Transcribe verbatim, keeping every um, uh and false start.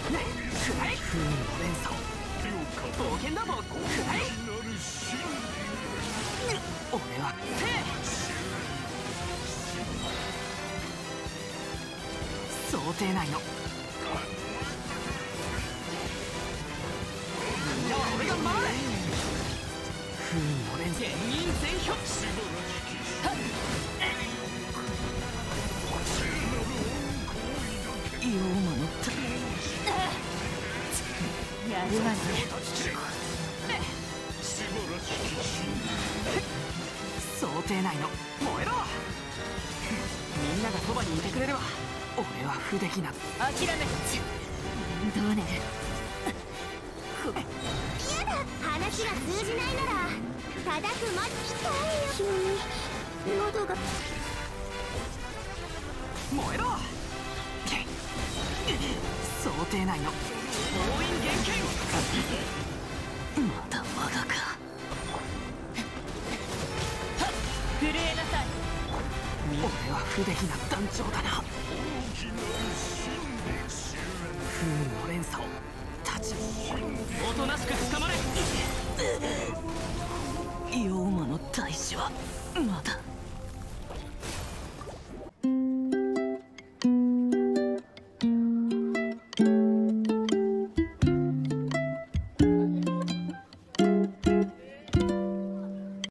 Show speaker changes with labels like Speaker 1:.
Speaker 1: らい不運の連鎖冒険だもんくらい俺はせ想定内のみんなは俺が守れ不運の連鎖全員全票妖魔のたやるわね想定内の燃えろみんながそばにいてくれれば俺は不出来な諦め面倒ね
Speaker 2: やだ話が通じないなら叩くまで痛いよ急に喉が
Speaker 1: 燃えろ想定内の封印厳禁まだまだか震えなさい俺は不出来な団長だな不運の連鎖を立ちおとなしく捕まれ妖魔の大使はまだ